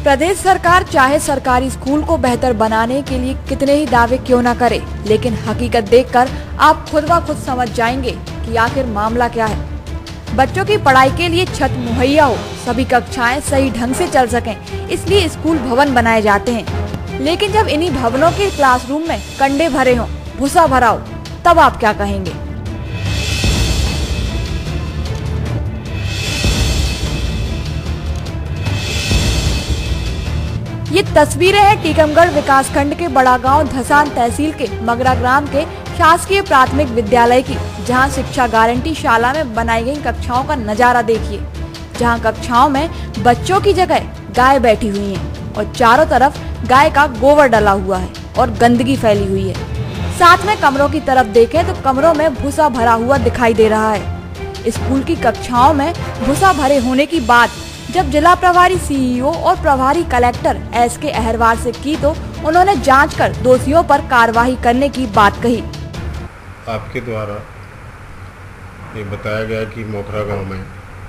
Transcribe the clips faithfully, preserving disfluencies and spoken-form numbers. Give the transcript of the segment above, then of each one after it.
प्रदेश सरकार चाहे सरकारी स्कूल को बेहतर बनाने के लिए कितने ही दावे क्यों न करे, लेकिन हकीकत देखकर आप खुद ब खुद समझ जाएंगे कि आखिर मामला क्या है। बच्चों की पढ़ाई के लिए छत मुहैया हो, सभी कक्षाएं सही ढंग से चल सकें, इसलिए स्कूल भवन बनाए जाते हैं। लेकिन जब इन्हीं भवनों के क्लासरूम में कंडे भरे हों, भूसा भरा हो, तब आप क्या कहेंगे। ये तस्वीरें हैं टीकमगढ़ विकासखंड के बड़ा गांव धसान तहसील के मगरा ग्राम के शासकीय प्राथमिक विद्यालय की, जहां शिक्षा गारंटी शाला में बनाई गई कक्षाओं का नजारा देखिए। जहां कक्षाओं में बच्चों की जगह गाय बैठी हुई हैं और चारों तरफ गाय का गोबर डला हुआ है और गंदगी फैली हुई है। साथ में कमरों की तरफ देखें तो कमरों में भूसा भरा हुआ दिखाई दे रहा है। स्कूल की कक्षाओं में भूसा भरे होने की बात जब जिला प्रभारी सीईओ और प्रभारी कलेक्टर एस के अहरवार से की तो उन्होंने जांच कर दोषियों पर कार्रवाई करने की बात कही। आपके द्वारा ये बताया गया कि मोखरा गांव में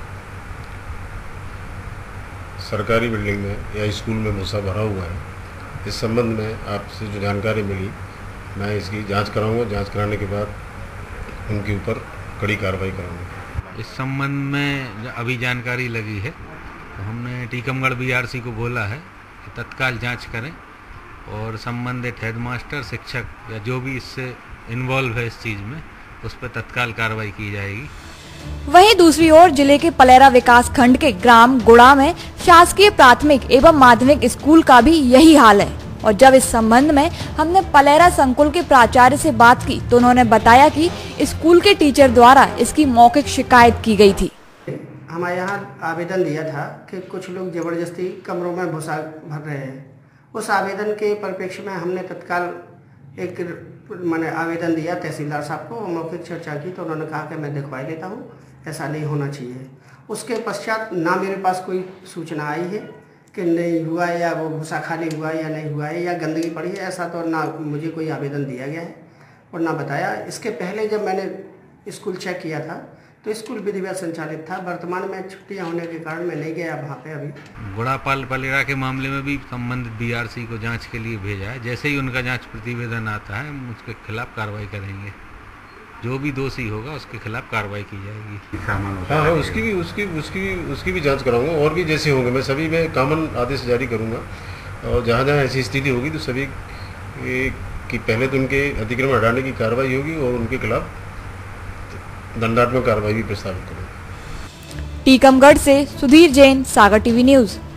सरकारी बिल्डिंग में या स्कूल में भूसा भरा हुआ है। इस संबंध में आपसे जो जानकारी मिली, मैं इसकी जांच कराऊंगा। जांच कराने के बाद उनके ऊपर कड़ी कार्रवाई करूंगा। इस संबंध में अभी जानकारी लगी है तो हमने टीकमगढ़ बीआरसी को बोला है कि तत्काल जांच करें और संबंधित हेडमास्टर, शिक्षक या जो भी इससे इन्वॉल्व है इस चीज़ में, उस पर तत्काल कार्रवाई की जाएगी। वहीं दूसरी ओर जिले के पलेरा विकास खंड के ग्राम गुड़ा में शासकीय प्राथमिक एवं माध्यमिक स्कूल का भी यही हाल है। और जब इस संबंध में हमने पलेरा संकुल के प्राचार्य से बात की तो उन्होंने बताया कि स्कूल के टीचर द्वारा इसकी मौखिक शिकायत की गई थी। हमारे यहाँ आवेदन दिया था कि कुछ लोग जबरदस्ती कमरों में भूसा भर रहे हैं। उस आवेदन के परिप्रेक्ष्य में हमने तत्काल एक मैंने आवेदन दिया तहसीलदार साहब को, मौखिक चर्चा की तो उन्होंने कहा कि मैं दिखवा लेता हूँ, ऐसा नहीं होना चाहिए। उसके पश्चात ना मेरे पास कोई सूचना आई है कि नहीं हुआ है या वो भूसा खाली हुआ है या नहीं हुआ है या गंदगी पड़ी है, ऐसा तो ना मुझे कोई आवेदन दिया गया है और ना बताया। इसके पहले जब मैंने स्कूल चेक किया था तो स्कूल विधिवत संचालित था। वर्तमान में छुट्टियां होने के कारण मैं नहीं गया वहाँ पे। अभी गुड़ापाल पलेरा के मामले में भी संबंधित बीआरसी को जांच के लिए भेजा है। जैसे ही उनका जांच प्रतिवेदन आता है हम उसके खिलाफ कार्रवाई करेंगे। जो भी दोषी होगा उसके खिलाफ कार्रवाई की जाएगी। हाँ हाँ उसकी भी उसकी उसकी भी उसकी भी जांच कराऊंगा और भी जैसे होंगे मैं सभी में कॉमन आदेश जारी करूंगा। और जहाँ जहाँ ऐसी स्थिति होगी तो सभी की पहले तो उनके अतिक्रमण हटाने की कार्रवाई होगी और उनके खिलाफ दंडात्मक कार्रवाई भी प्रस्तावित करेंगे। टीकमगढ़ से सुधीर जैन, सागर टीवी न्यूज।